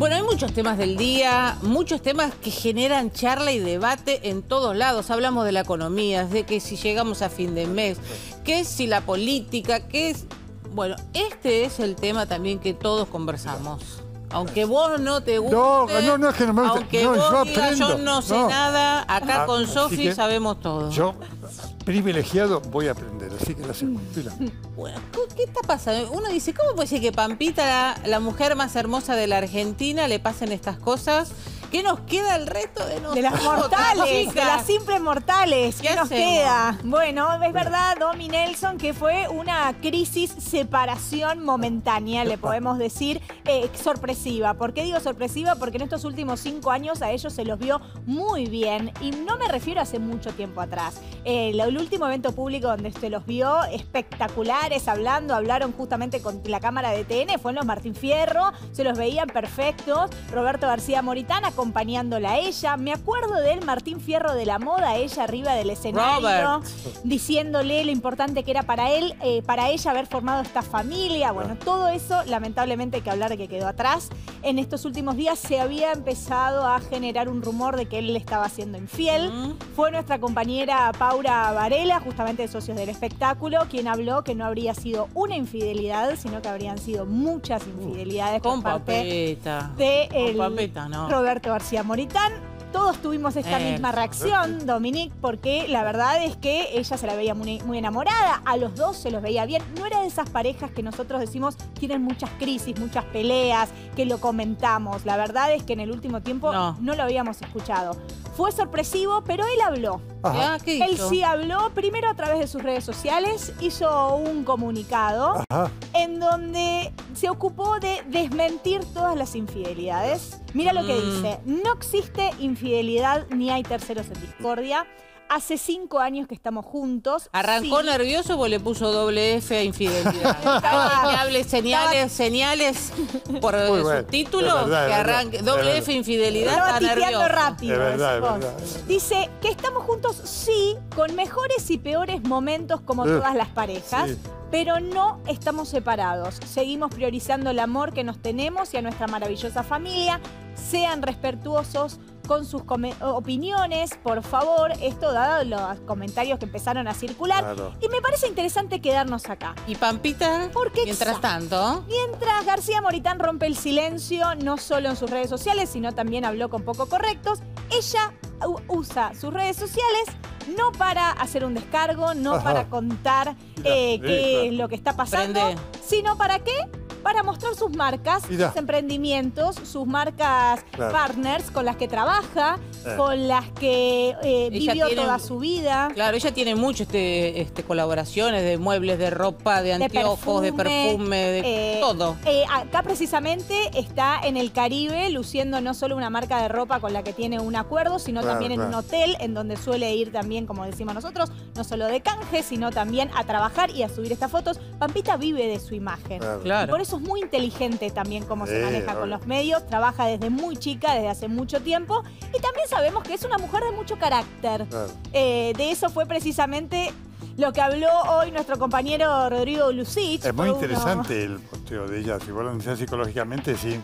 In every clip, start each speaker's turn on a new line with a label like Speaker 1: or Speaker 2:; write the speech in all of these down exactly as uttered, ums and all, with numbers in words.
Speaker 1: Bueno, hay muchos temas del día, muchos temas que generan charla y debate en todos lados. Hablamos de la economía, de que si llegamos a fin de mes, que si la política, que es... Bueno, este es el tema también que todos conversamos. Aunque vos no te guste,
Speaker 2: no, no, no es que no me guste.
Speaker 1: aunque
Speaker 2: no,
Speaker 1: vos
Speaker 2: yo
Speaker 1: digas,
Speaker 2: aprendo.
Speaker 1: yo no sé
Speaker 2: no.
Speaker 1: nada, acá
Speaker 2: Ah,
Speaker 1: con Sofi sabemos todo.
Speaker 2: Yo, privilegiado, voy a aprender, así que la hacemos.
Speaker 1: Bueno, ¿qué está pasando? Uno dice, ¿cómo puede ser que Pampita, la, la mujer más hermosa de la Argentina, le pasen estas cosas? ¿Qué nos queda el resto de nosotros?
Speaker 3: De las mortales, de las simples mortales. ¿Qué, ¿Qué nos hacemos? queda? Bueno, es verdad, Domi Nelson, que fue una crisis separación momentánea, le podemos decir, eh, sorpresiva. ¿Por qué digo sorpresiva? Porque en estos últimos cinco años a ellos se los vio muy bien. Y no me refiero a hace mucho tiempo atrás. Eh, el último evento público donde se los vio espectaculares, hablando, hablaron justamente con la cámara de T N, fue en los Martín Fierro, se los veían perfectos. Roberto García Moritán acompañándola a ella. Me acuerdo del Martín Fierro de la moda, ella arriba del escenario, Robert. diciéndole lo importante que era para él, eh, para ella haber formado esta familia. Bueno, todo eso, lamentablemente hay que hablar de que quedó atrás. En estos últimos días se había empezado a generar un rumor de que él le estaba siendo infiel. Mm. Fue nuestra compañera Paula Varela, justamente de Socios del Espectáculo, quien habló que no habría sido una infidelidad, sino que habrían sido muchas infidelidades uh,
Speaker 1: con
Speaker 3: por parte
Speaker 1: papeta.
Speaker 3: de el
Speaker 1: con papeta, no.
Speaker 3: Roberto García Moritán. Todos tuvimos esta eh. misma reacción, Dominique, porque la verdad es que ella se la veía muy, muy enamorada, a los dos se los veía bien. No era de esas parejas que nosotros decimos tienen muchas crisis, muchas peleas, que lo comentamos. La verdad es que en el último tiempo no, no lo habíamos escuchado. Fue sorpresivo, pero él habló.
Speaker 1: Ajá. ¿Qué hizo?
Speaker 3: Él sí habló, primero a través de sus redes sociales, hizo un comunicado Ajá. en donde se ocupó de desmentir todas las infidelidades. Mira mm. lo que dice, no existe infidelidad ni hay terceros en discordia. Hace cinco años que estamos juntos.
Speaker 1: ¿Arrancó sí. nervioso o le puso doble F a infidelidad? Estaba, que hable señales, estaba... señales por subtítulos, que arranque doble F infidelidad.
Speaker 3: Estaba tipeando rápido.
Speaker 2: Es verdad, es verdad.
Speaker 3: Dice que estamos juntos, sí, con mejores y peores momentos como uh, todas las parejas. Sí. Pero no estamos separados. Seguimos priorizando el amor que nos tenemos y a nuestra maravillosa familia. Sean respetuosos con sus opiniones, por favor. Esto dado los comentarios que empezaron a circular. Claro. Y me parece interesante quedarnos acá.
Speaker 1: ¿Y Pampita?
Speaker 3: Porque
Speaker 1: mientras tanto.
Speaker 3: Mientras García Moritán rompe el silencio, no solo en sus redes sociales, sino también habló con Poco Correctos, ella usa sus redes sociales no para hacer un descargo, no Ajá. para contar eh, qué sí, claro. es lo que está pasando, Prende. sino para qué? Para mostrar sus marcas, Mirá. sus emprendimientos, sus marcas claro. partners con las que trabaja, eh. con las que eh, vivió tiene, toda su vida.
Speaker 1: Claro, ella tiene muchas este, este, colaboraciones de muebles, de ropa, de anteojos, de perfume, de, perfume, de eh, todo.
Speaker 3: Eh, acá precisamente está en el Caribe luciendo no solo una marca de ropa con la que tiene un acuerdo, sino claro, también claro. en un hotel en donde suele ir también, como decimos nosotros, no solo de canje, sino también a trabajar y a subir estas fotos. Pampita vive de su imagen.
Speaker 2: Claro.
Speaker 1: Claro.
Speaker 3: Y por eso es muy inteligente también cómo se maneja eh, con los medios, trabaja desde muy chica, desde hace mucho tiempo, y también sabemos que es una mujer de mucho carácter. Claro. Eh, de eso fue precisamente lo que habló hoy nuestro compañero Rodrigo Lucich.
Speaker 2: Es muy interesante uno... el posteo de ella, si vos lo analizás psicológicamente, sí,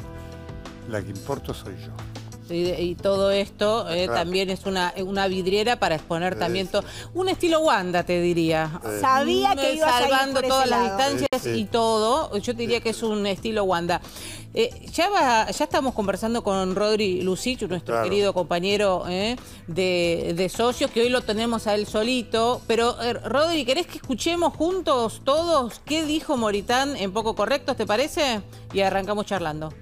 Speaker 2: la que importo soy yo.
Speaker 1: Y, y todo esto eh, claro. también es una, una vidriera para exponer sí, también todo. Sí. Un estilo Wanda, te diría.
Speaker 3: Sí. Sabía que ibas
Speaker 1: salvando
Speaker 3: a ir por
Speaker 1: todas
Speaker 3: ese
Speaker 1: las
Speaker 3: lado.
Speaker 1: distancias
Speaker 2: Sí, sí.
Speaker 1: y todo. Yo te diría sí, que es un estilo Wanda. Eh, ya, va, ya estamos conversando con Rodri Lucich, nuestro claro. querido compañero eh, de, de Socios, que hoy lo tenemos a él solito. Pero, eh, Rodri, ¿querés que escuchemos juntos todos qué dijo Moritán en Poco Correctos, te parece? Y arrancamos charlando.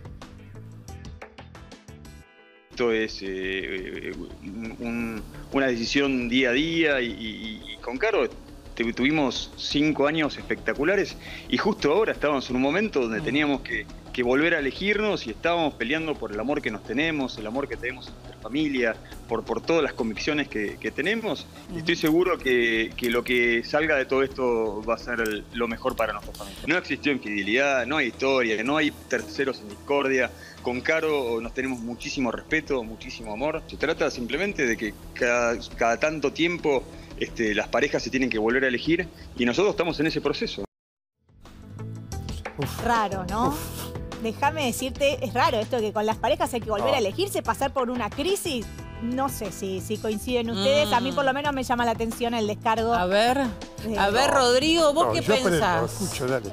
Speaker 4: Esto es eh, un, una decisión día a día y, y, y con Caro tuvimos cinco años espectaculares y justo ahora estábamos en un momento donde teníamos que, que volver a elegirnos y estábamos peleando por el amor que nos tenemos, el amor que tenemos en nuestra familia, por, por todas las convicciones que, que tenemos. Y estoy seguro que, que lo que salga de todo esto va a ser el, lo mejor para nuestra familia. No existió infidelidad, no hay historia, no hay terceros en discordia. Con Caro nos tenemos muchísimo respeto, muchísimo amor. Se trata simplemente de que cada, cada tanto tiempo este, las parejas se tienen que volver a elegir y nosotros estamos en ese proceso.
Speaker 3: Uf. Raro, ¿no? Uf. déjame decirte, es raro esto que con las parejas hay que volver
Speaker 2: Oh.
Speaker 3: a elegirse, pasar por una crisis. No sé si, si coinciden ustedes, mm. a mí por lo menos me llama la atención el descargo.
Speaker 1: A ver,
Speaker 3: de...
Speaker 1: a ver, Rodrigo, ¿vos
Speaker 2: no,
Speaker 1: qué
Speaker 2: yo
Speaker 1: pensás?
Speaker 2: Lo escucho, dale.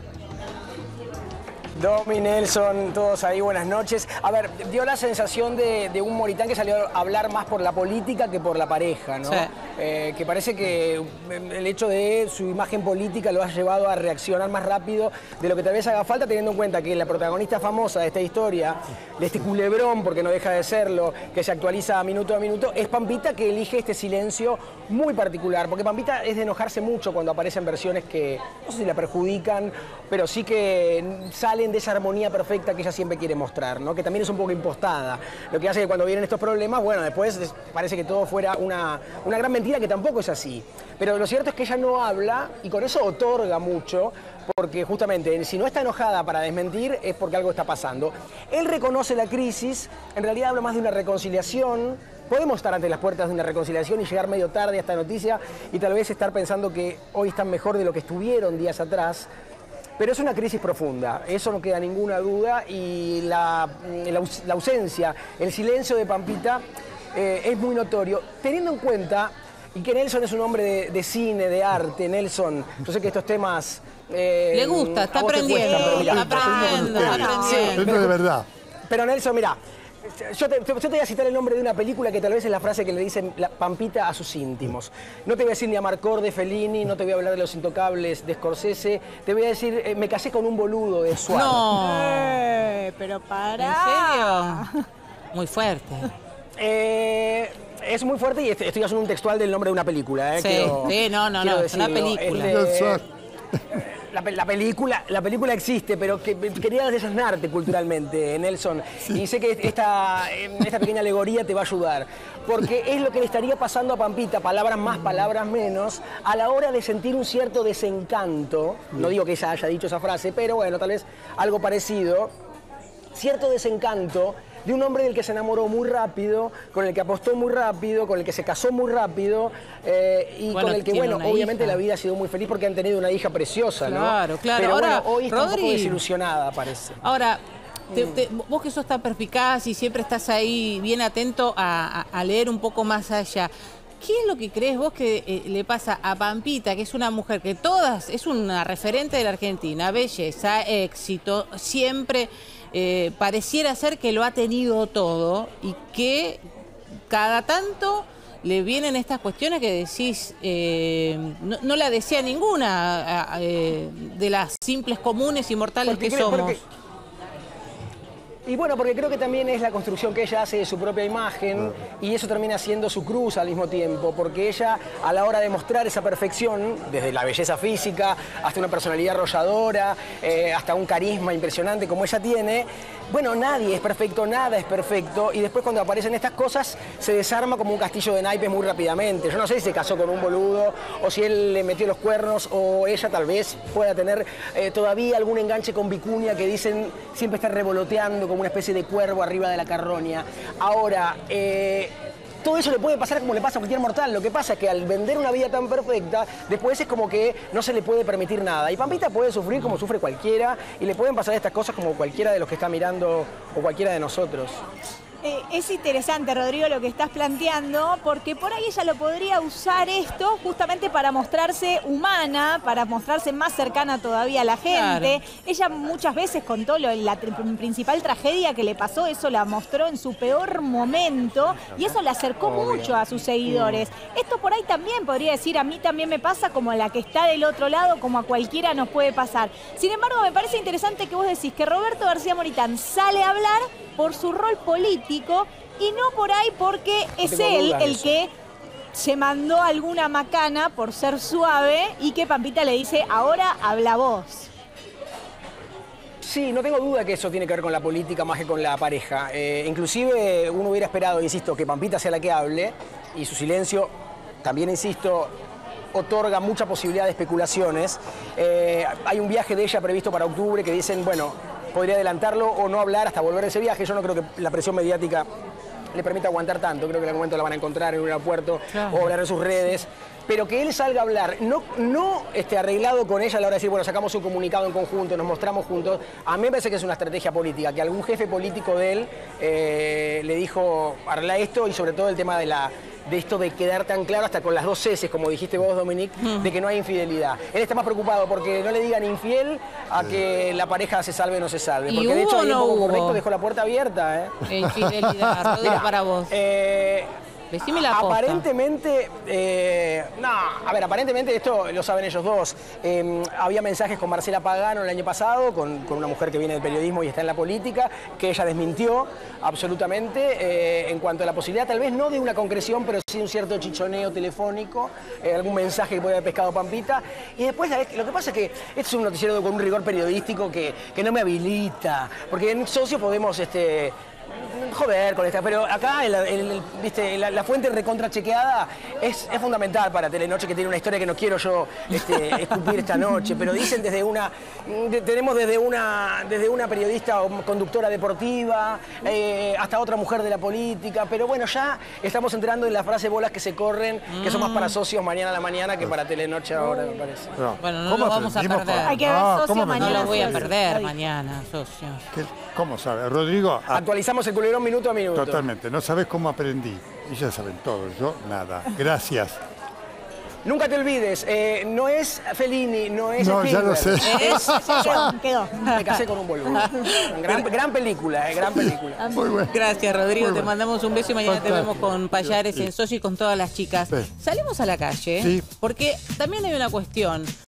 Speaker 5: Domi, Nelson, todos ahí, buenas noches. A ver, dio la sensación de, de un Moritán que salió a hablar más por la política que por la pareja, ¿no?
Speaker 1: Sí.
Speaker 5: Eh, que parece que el hecho de su imagen política lo ha llevado a reaccionar más rápido de lo que tal vez haga falta, teniendo en cuenta que la protagonista famosa de esta historia, de este culebrón, porque no deja de serlo, que se actualiza minuto a minuto, es Pampita, que elige este silencio muy particular, porque Pampita es de enojarse mucho cuando aparecen versiones que, no sé si la perjudican, pero sí que salen de esa armonía perfecta que ella siempre quiere mostrar, ¿no? Que también es un poco impostada. Lo que hace que cuando vienen estos problemas, bueno, después parece que todo fuera una, una gran mentira, que tampoco es así. Pero lo cierto es que ella no habla y con eso otorga mucho, porque justamente si no está enojada para desmentir es porque algo está pasando. Él reconoce la crisis, en realidad habla más de una reconciliación. Podemos estar ante las puertas de una reconciliación y llegar medio tarde a esta noticia y tal vez estar pensando que hoy están mejor de lo que estuvieron días atrás. Pero es una crisis profunda, eso no queda ninguna duda, y la, la, la ausencia, el silencio de Pampita eh, es muy notorio, teniendo en cuenta, y que Nelson es un hombre de, de cine, de arte. Nelson, yo sé que estos temas... Eh,
Speaker 1: Le gusta, está aprendiendo, está aprendiendo, está aprendiendo.
Speaker 2: Sí, pero de verdad.
Speaker 5: Pero Nelson, mira, yo te, yo te voy a citar el nombre de una película que tal vez es la frase que le dicen la Pampita a sus íntimos. No te voy a decir ni Amarcord de Fellini, no te voy a hablar de Los Intocables de Scorsese, te voy a decir eh, Me casé con un boludo de Suárez.
Speaker 1: No.
Speaker 3: Eh, pero para.
Speaker 1: ¿En serio? Muy fuerte.
Speaker 5: Eh, es muy fuerte y estoy, estoy haciendo un textual del nombre de una película. Eh,
Speaker 1: Sí,
Speaker 5: quiero,
Speaker 1: sí, no, no,
Speaker 5: quiero
Speaker 1: no, es una
Speaker 5: decirlo.
Speaker 1: película.
Speaker 5: Es de- La, la, película, la película existe, pero que, quería desasnarte culturalmente, Nelson. Y sé que esta, esta pequeña alegoría te va a ayudar. Porque es lo que le estaría pasando a Pampita, palabras más, palabras menos, a la hora de sentir un cierto desencanto. No digo que ella haya dicho esa frase, pero bueno, tal vez algo parecido. Cierto desencanto de un hombre del que se enamoró muy rápido, con el que apostó muy rápido, con el que se casó muy rápido eh, y
Speaker 1: bueno,
Speaker 5: con el que, bueno, obviamente
Speaker 1: hija.
Speaker 5: La vida ha sido muy feliz porque han tenido una hija preciosa, ¿no?
Speaker 1: Claro, claro.
Speaker 5: Pero
Speaker 1: Ahora,
Speaker 5: bueno, hoy está
Speaker 1: Rodri,
Speaker 5: un poco desilusionada, parece.
Speaker 1: Ahora, te, te, vos que sos tan perspicaz y siempre estás ahí bien atento a, a, a leer un poco más allá, ¿qué es lo que crees vos que eh, le pasa a Pampita, que es una mujer que todas, es una referente de la Argentina, belleza, éxito, siempre eh, pareciera ser que lo ha tenido todo y que cada tanto le vienen estas cuestiones que decís, eh, no, no la desea ninguna eh, de las simples comunes y mortales
Speaker 5: Porque
Speaker 1: que
Speaker 5: creo-
Speaker 1: somos?
Speaker 5: porque- Y bueno, porque creo que también es la construcción que ella hace de su propia imagen y eso termina siendo su cruz al mismo tiempo, porque ella a la hora de mostrar esa perfección, desde la belleza física hasta una personalidad arrolladora, eh, hasta un carisma impresionante como ella tiene, bueno, nadie es perfecto, nada es perfecto y después cuando aparecen estas cosas se desarma como un castillo de naipes muy rápidamente. Yo no sé si se casó con un boludo o si él le metió los cuernos o ella tal vez pueda tener eh, todavía algún enganche con Vicuña que dicen siempre está revoloteando como una especie de cuervo arriba de la carroña. Ahora, eh, todo eso le puede pasar como le pasa a cualquier mortal. Lo que pasa es que al vender una vida tan perfecta, después es como que no se le puede permitir nada. Y Pampita puede sufrir como sufre cualquiera y le pueden pasar estas cosas como cualquiera de los que está mirando o cualquiera de nosotros.
Speaker 3: Eh, es interesante, Rodrigo, lo que estás planteando, porque por ahí ella lo podría usar esto justamente para mostrarse humana, para mostrarse más cercana todavía a la gente.
Speaker 1: Claro.
Speaker 3: Ella muchas veces contó lo, la tri- principal tragedia que le pasó, eso la mostró en su peor momento y eso le acercó
Speaker 5: Obvio.
Speaker 3: mucho a sus seguidores. Esto por ahí también podría decir, a mí también me pasa como a la que está del otro lado, como a cualquiera nos puede pasar. Sin embargo, me parece interesante que vos decís que Roberto García Moritán sale a hablar por su rol político y no por ahí porque es
Speaker 5: tengo
Speaker 3: él
Speaker 5: dudas de
Speaker 3: el
Speaker 5: eso.
Speaker 3: que se mandó alguna macana por ser suave y que Pampita le dice, ahora habla vos.
Speaker 5: Sí, no tengo duda que eso tiene que ver con la política más que con la pareja. Eh, inclusive uno hubiera esperado, insisto, que Pampita sea la que hable y su silencio, también insisto, otorga mucha posibilidad de especulaciones. Eh, hay un viaje de ella previsto para octubre que dicen, bueno, podría adelantarlo o no hablar hasta volver de ese viaje. Yo no creo que la presión mediática le permita aguantar tanto. Creo que en algún momento la van a encontrar en un aeropuerto
Speaker 1: Claro.
Speaker 5: o hablar en sus redes. pero que él salga a hablar, no, no este, arreglado con ella a la hora de decir, bueno, sacamos un comunicado en conjunto, nos mostramos juntos, a mí me parece que es una estrategia política, que algún jefe político de él eh, le dijo, arregla esto, y sobre todo el tema de la... de esto de quedar tan claro hasta con las dos eses, como dijiste vos, Dominique, mm. de que no hay infidelidad. Él está más preocupado porque no le digan infiel a que la pareja se salve o no se salve. Porque de hecho, ahí no un poco correcto, dejó la puerta abierta. ¿eh?
Speaker 1: Infidelidad, Rodrigo, para vos.
Speaker 5: Eh,
Speaker 1: Decime la posta.
Speaker 5: Aparentemente, eh, no, a ver, aparentemente esto lo saben ellos dos. Eh, había mensajes con Marcela Pagano el año pasado, con, con una mujer que viene del periodismo y está en la política, que ella desmintió absolutamente eh, en cuanto a la posibilidad, tal vez no de una concreción, pero sí un cierto chichoneo telefónico, eh, algún mensaje que puede haber pescado Pampita. Y después, lo que pasa es que este es un noticiero con un rigor periodístico que, que no me habilita, porque en Socio podemos... Este, joder con esta, pero acá el, el, el, ¿viste? La, la fuente recontra chequeada es, es fundamental para Telenoche, que tiene una historia que no quiero yo este, escupir esta noche, pero dicen desde una, de, tenemos desde una, desde una periodista o conductora deportiva eh, hasta otra mujer de la política, pero bueno, ya estamos entrando en la frase bolas que se corren, que son más para Socios mañana a la mañana que para Telenoche ahora, me parece.
Speaker 1: No. Bueno, no lo vamos a perder.
Speaker 3: Hay que ver no, Socios mañana.
Speaker 1: No lo voy a perder mañana, Socios.
Speaker 2: ¿Cómo sabe? Rodrigo...
Speaker 5: Actualizamos el culebrón minuto a minuto.
Speaker 2: Totalmente. No sabes cómo aprendí. Ellas saben todo. Yo, nada. Gracias.
Speaker 5: Nunca te olvides, eh, no es Fellini, no es
Speaker 2: No,
Speaker 5: Spielberg.
Speaker 2: ya lo sé.
Speaker 5: Es,
Speaker 3: quedó, quedó.
Speaker 5: Me casé con un boludo. Gran, gran película, eh, gran película.
Speaker 2: Muy bueno.
Speaker 1: Gracias, Rodrigo.
Speaker 2: Muy
Speaker 1: te
Speaker 2: bueno.
Speaker 1: mandamos un beso y mañana
Speaker 2: Fantástico.
Speaker 1: te vemos con Payares
Speaker 2: Sí.
Speaker 1: en Socio y con todas las chicas.
Speaker 2: Sí.
Speaker 1: Salimos a la calle,
Speaker 2: Sí.
Speaker 1: porque también hay una cuestión.